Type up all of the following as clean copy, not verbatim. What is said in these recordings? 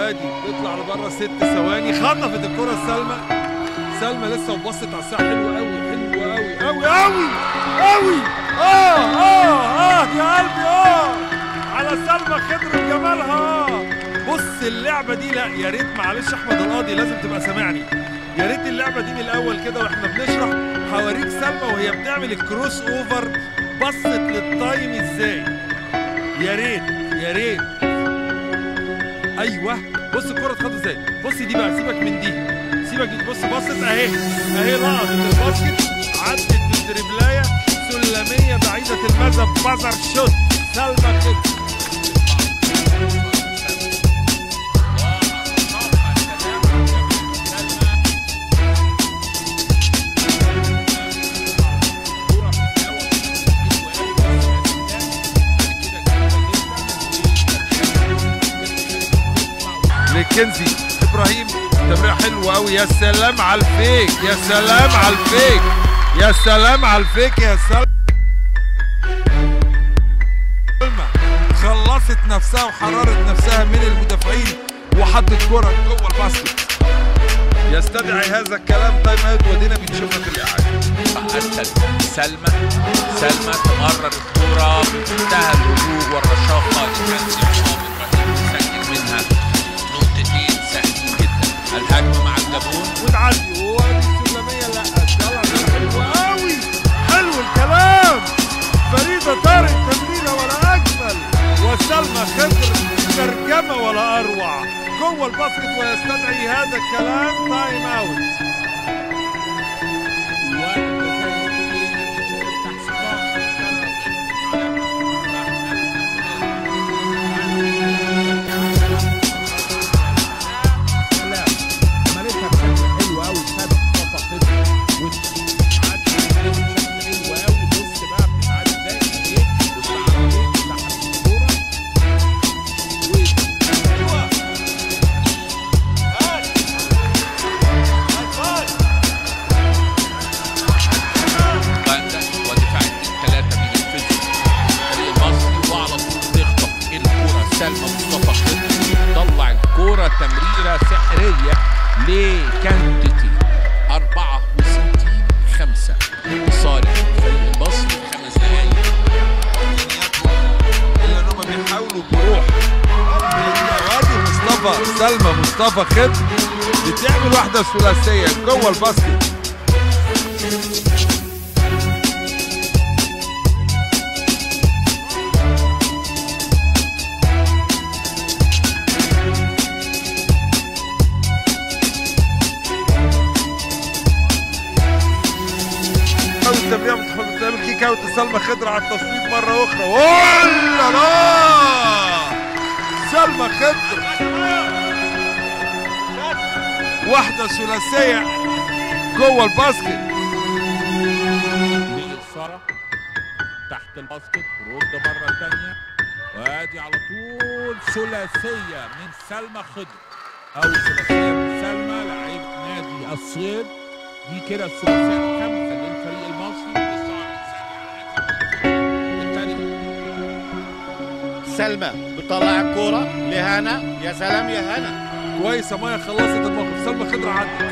وادي تطلع لبره 6 ثواني، خطفت الكره سلمى. سلمى لسه وبصت على الساعه، حلوه قوي حلوه قوي قوي قوي قوي. يا قلبي على سلمى خضر بجمالها. بص اللعبه دي، لا يا ريت معلش احمد القاضي لازم تبقى سامعني، يا ريت اللعبه دي من الاول كده واحنا بنشرح هوريك سلمى وهي بتعمل الكروس اوفر بصت للتايم ازاي. يا ريت يا ريت. ايوه بص الكره اتخطفت ازاي. بص دي بقى، سيبك من دي، سيبك دي. بص بصت اهي لقطت الباسكت، عدت بالدربلايه سلميه بعيده المدى ببازر شوت سلمى خضر. كنزي ابراهيم تمريره حلوه قوي. يا سلام على الفيك، يا سلام على الفيك، يا سلام على الفيك يا سلمى. خلصت نفسها وحررت نفسها من المدافعين وحطت كره جوه الباسكت. يستدعي هذا الكلام تايم اوت ودينا بنشوفها في الاعاده. سلمى تمرر الكره بمنتهى الهدوء والرشاقه لكنزي ابراهيم سجل منها نقطتين سهلين جدا. الهجمه مع الجابون وتعدي وادي السلميه. لا طلع حلو قوي، حلو الكلام. فريده طارق تمريره ولا اجمل، وسلمى خضر ترجمه ولا اروع جوه الباسكت. ويستدعي هذا الكلام تايم اوت. تمريرة سحرية لكانتيتي 64-5 لصالح الفريق المصري. 5 دقايق الا انهم بيحاولوا بروح. وادي سلمى مصطفى خضر بتعمل واحدة ثلاثية جوه الباسكت. التمريره بتعمل كيك اوت سلمى خضر على التصويت مره اخرى. ولا لا سلمى خضر واحده ثلاثيه جوه الباسكت. ساره تحت الباسكت رد مره ثانيه، وادي على طول ثلاثيه من سلمى خضر او ثلاثيه من سلمى لعيبه نادي الصيد. دي كده الثلاثيه الخامسه للفريق المصري. سلمى بتطلع الكوره لهنا. يا سلام يا هنا، كويسه مايا خلصت الموقف. سلمى خضر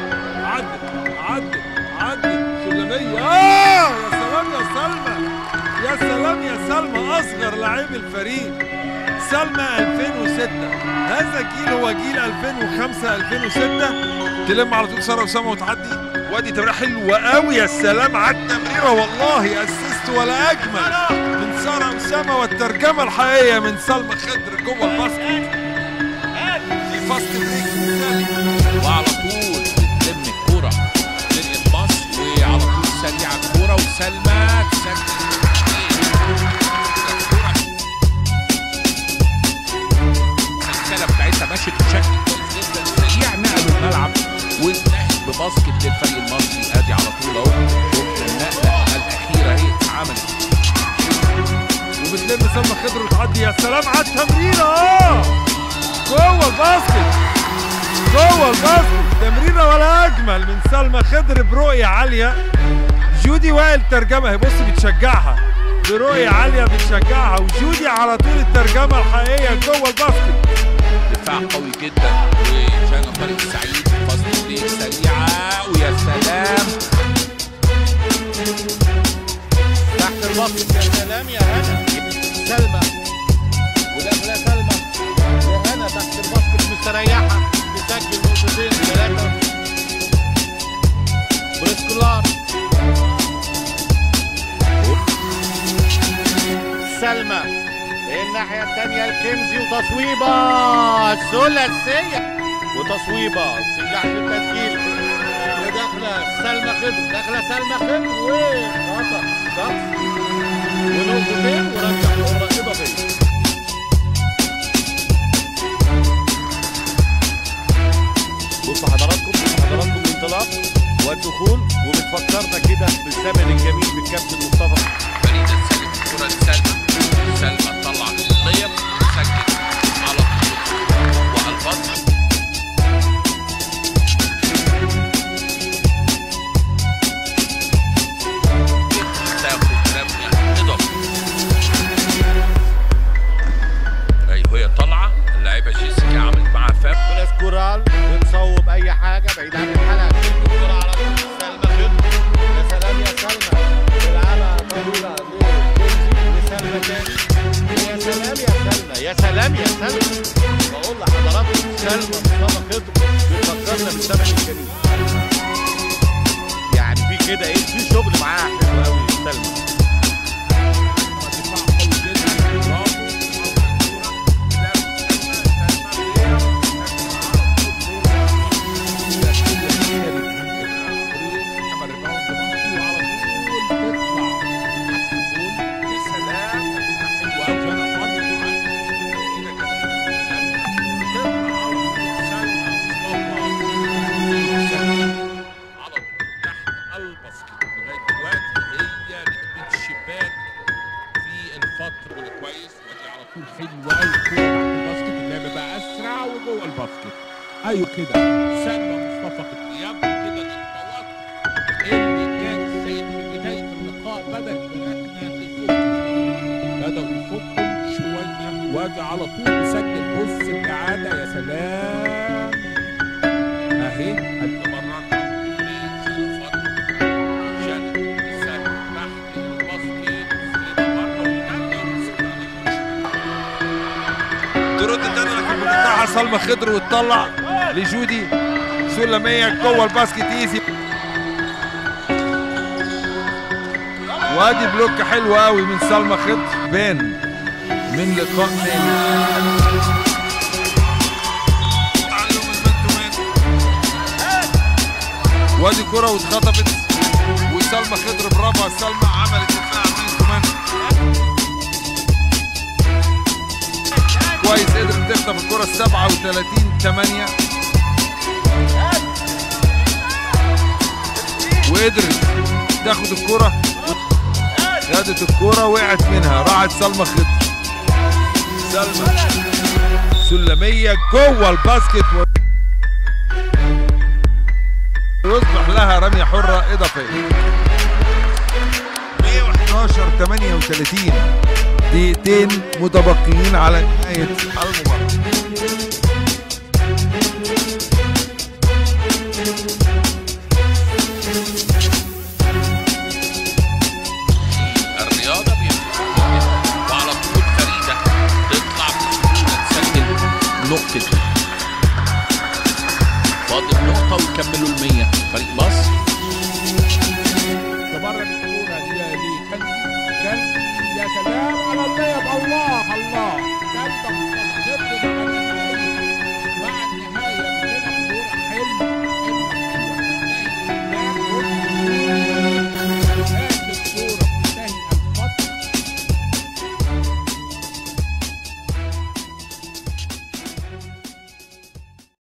عدت سلميه. يا سلام يا سلمى، يا سلام يا سلمى. اصغر لاعب الفريق سلمى 2006. هذا الجيل هو جيل 2005 2006. تلم على طول ساره اسامه وتعدي. وادي تمريره حلوه قوي. يا سلام على التمريره والله، اسيست ولا اجمل من ساره اسامه. والترجمه الحقيقيه من سلمى خضر جوه الباسكت في فاست بريك مثالي. وعلى طول بتلم الكوره للباص وعلى طول سريعه الكوره وسلمى تسجل. السلسله بتاعتها ماشيه بشكل كويس جدا، سريع نقلوا الملعب وانتهت بباسكت للفريق المصري. ادي على طول اهو شفت النقله الاخيره اهي اتعملت، وبتلم سلمى خضر وتعدي. يا سلام على التمريره جوه الباسكت، جوه الباسكت. تمريره ولا اجمل من سلمى خضر برؤيه عاليه. جودي وائل ترجمه اهي، بص بتشجعها برؤيه عاليه بتشجعها. وجودي على طول الترجمه الحقيقيه جوه الباسكت. دفاع قوي جدا وجانا طارق السعيد فاست بريك سريعه ويا سلام تحت الباسكت. يا سلام يا هنا. سلمى وداخله سلمى وهنا تحت الباسكت مستريحه تسجل نقطتين 3. بريسكولار سلمى الناحيه الثانيه الكنزي وتصويبه ثلاثيه وتصويبه تنجح في التسجيل. وداخله سلمى خضر داخله سلمى خضر وخطا شخص ونقطتين ورجع حره اضافيه. بصوا حضراتكم الانطلاق والدخول وبتفكرنا كده بالزمن الجميل بالكابتن مصطفى. فريد السالم كرة سلمى طلع الضيق سجل على طول والباص تاخد رمية إضافية. أيوه هي طالعة اللاعبة جيسيكا عملت معاها فاب. بريسكورال بتصوب أي حاجة بعيد عن الحلقة. الكرة على طول سلمى خضر. يا سلام يا سلمى بيلعبها طويلة لسلمى تاني. يا سلام يا سلمى يا سلام يا سلمى. بقول لحضراتكم سلمى مصطفى خضر بتفكرنا بالزمن الجميل. يعني في كده ايه في شغل معاها حلو قوي سلمى. ايوه كده سلمى مصطفى خضر يبدو كده الانطلاق اللي كان سيد في بدايه اللقاء بداوا يفكوا شويه وادي على طول بيسجل. بص الاعاده يا سلام اهي مرات ترد تاني لكن بتقطعها سلمى خضر وتطلع لجودي سلمية جوه الباسكت ايزي. وادي بلوك حلو قوي من سلمى خضر بين من لقاء تاني. وادي كرة واتخطفت وسلمى خضر برافو على سلمى عملت دفاع من كمان كويس. قدرت تخطف الكرة 37-8 وقدرت تاخد الكرة. خدت الكرة وقعت منها راحت سلمى خضر. سلمى سلمية جوه الباسكت ويصبح لها رمية حرة إضافية. 111-38 دقيقتين متبقيين على نهاية المباراة. الرياضة وعلى طول فريدة تطلع بسهولة تسجل نقطة. فاضل نقطة ويكملوا 100 فريق مصر. تمرر الكورة لكنزي يا سلام